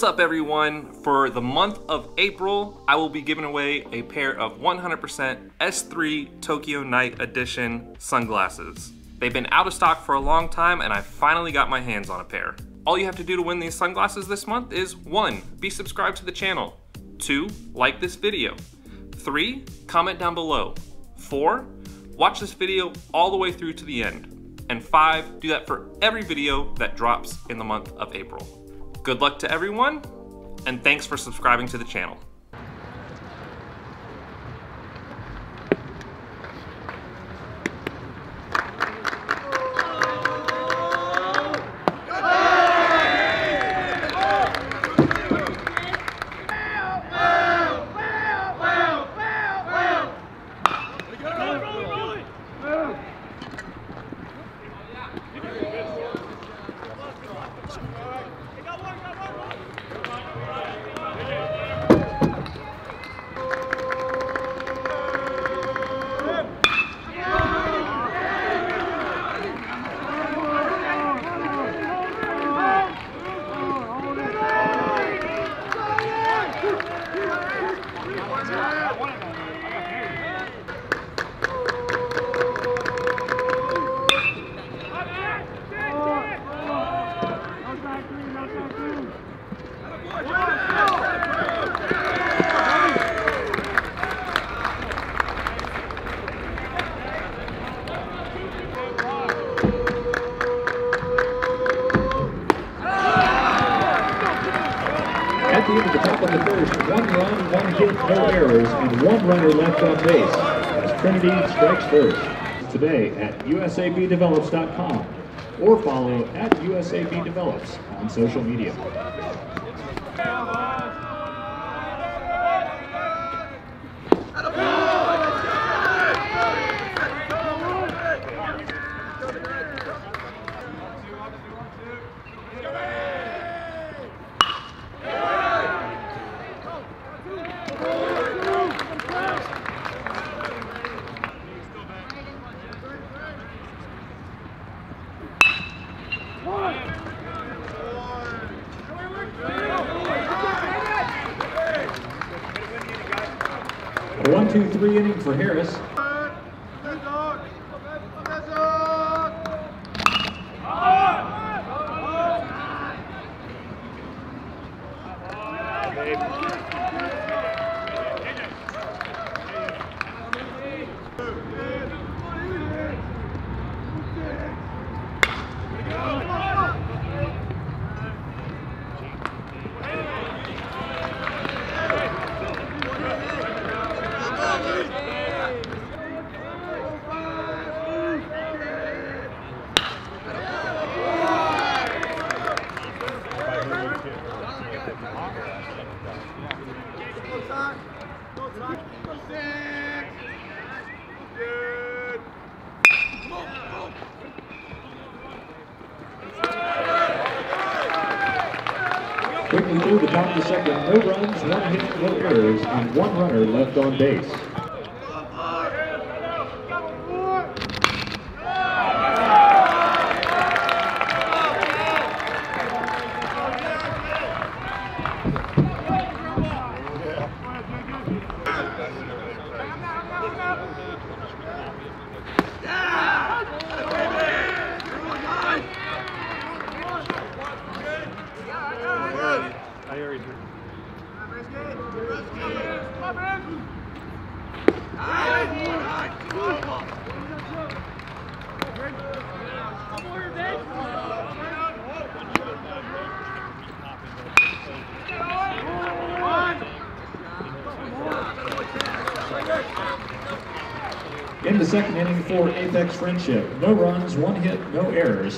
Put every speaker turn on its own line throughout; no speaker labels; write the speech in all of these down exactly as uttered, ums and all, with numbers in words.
What's up everyone? For the month of April, I will be giving away a pair of one hundred percent S three Tokyo Night Edition sunglasses. They've been out of stock for a long time and I finally got my hands on a pair. All you have to do to win these sunglasses this month is one, be subscribed to the channel. Two, like this video. Three, comment down below. Four, watch this video all the way through to the end. And five, do that for every video that drops in the month of April. Good luck to everyone, and thanks for subscribing to the channel.
At the end of the top of the first, one run, one hit, no errors, and one runner left on base as Trinity strikes first. Today at U S A B develops dot com or follow at U S A B develops on social media. A one two three inning for Harris. Quickly through the top of the second, no runs, one hit, no errors, and one runner left on base. In the second inning for Apex Friendship, no runs, one hit, no errors.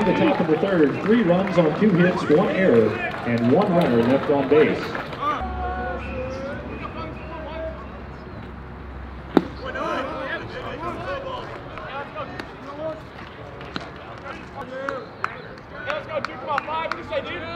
the top of the third, three runs on two hits, one error, and one runner left on base.
Let's go, two, come on, five, what do you say, dude?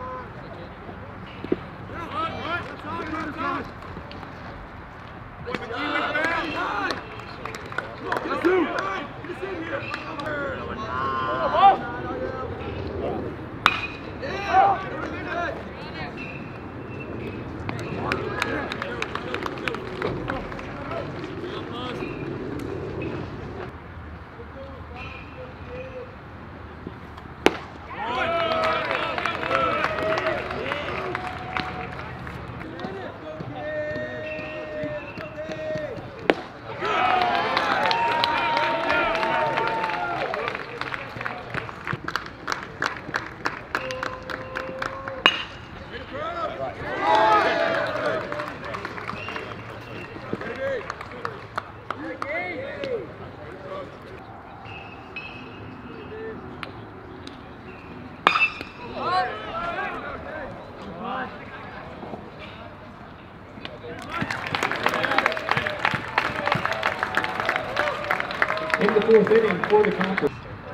In the fourth inning for the Conference.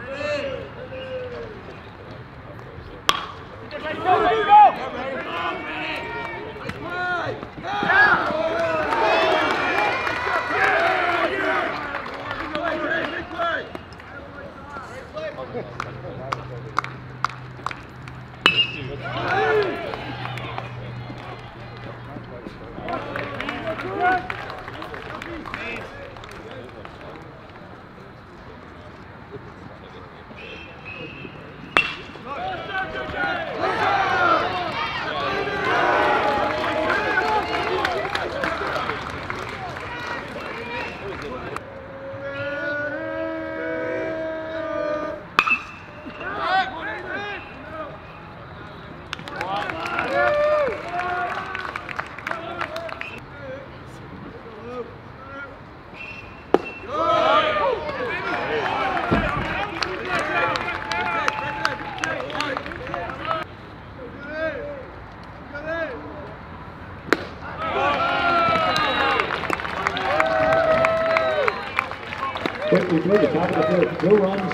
Quickly through the top of the fifth, no runs.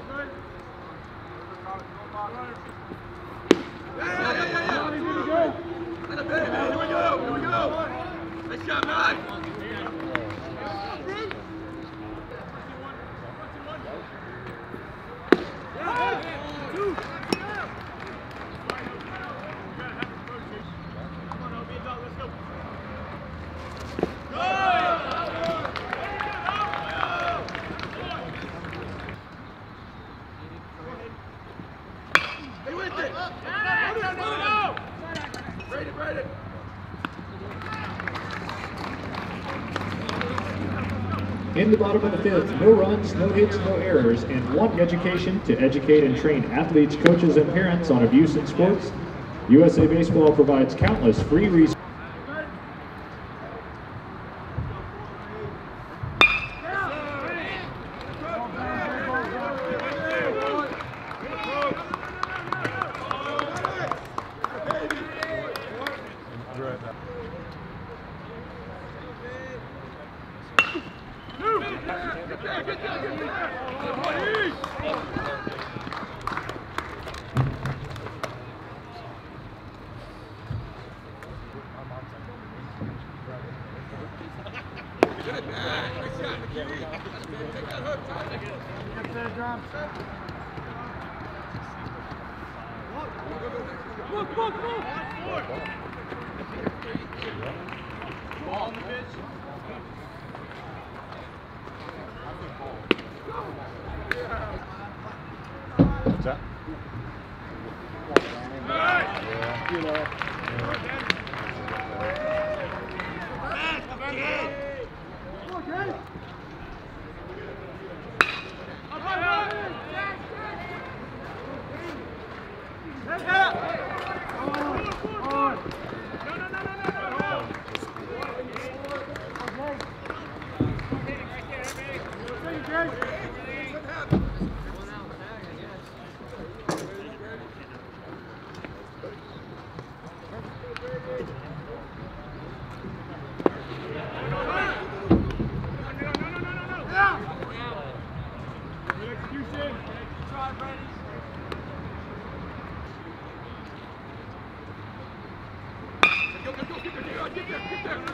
In the bottom of the fifth, no runs, no hits, no errors, and one education to educate and train athletes, coaches, and parents on abuse in sports. U S A Baseball provides countless free resources.
Look, look, look! Ball on the pitch.
What's that?
Yeah, you know. Execution. Try, Brady. Go, go, go, get there, get there, get there, get there.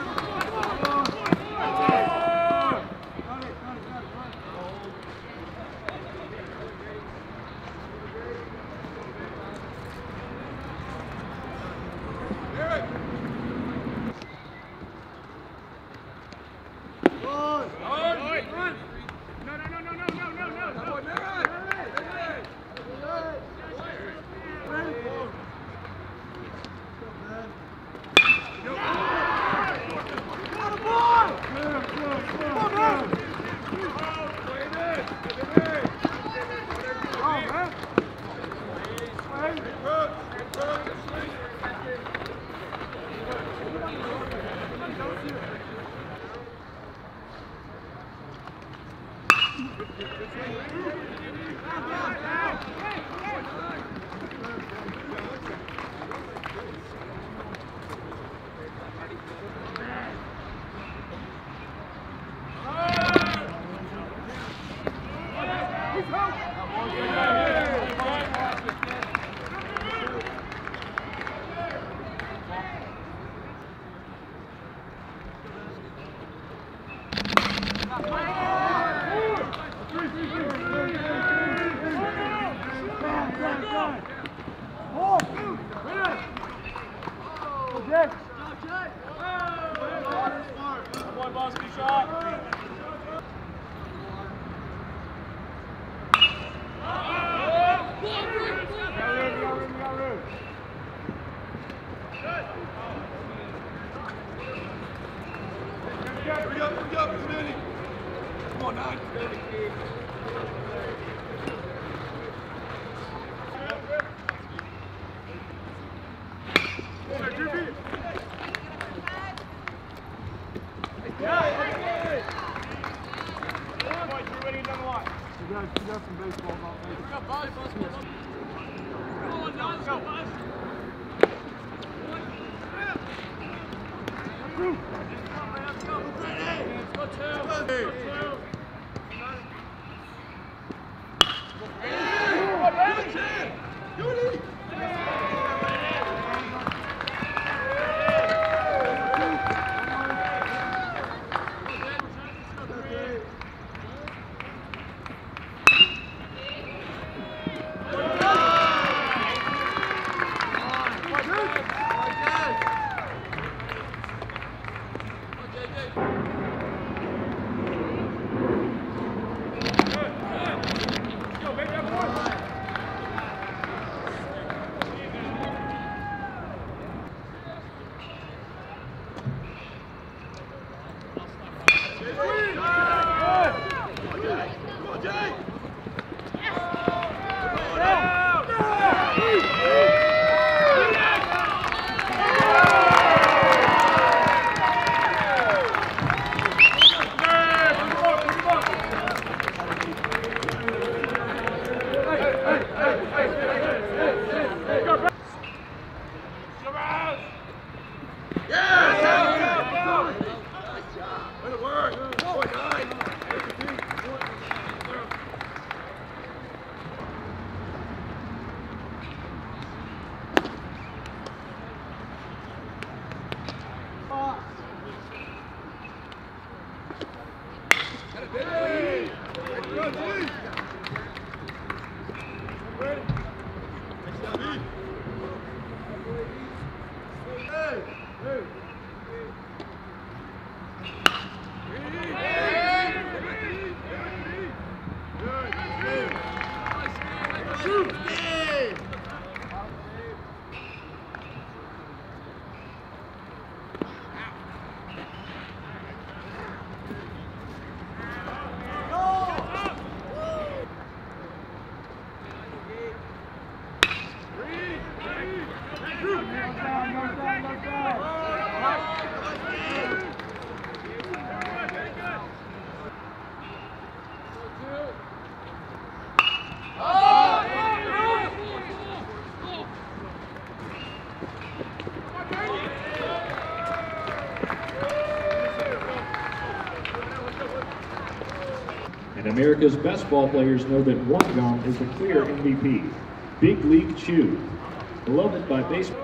America's best ball players know that Wollongong is the clear M V P. Big League Chew, beloved by baseball.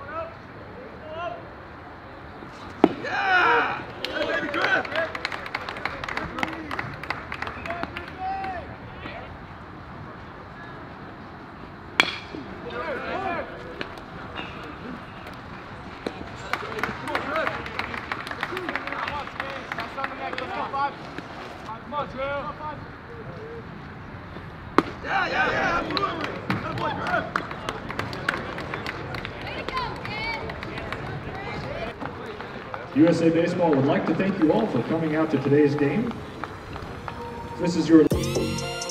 Yeah, yeah, yeah, absolutely. Good boy, Griff.
U S A Baseball would like to thank you all for coming out to today's game. This is your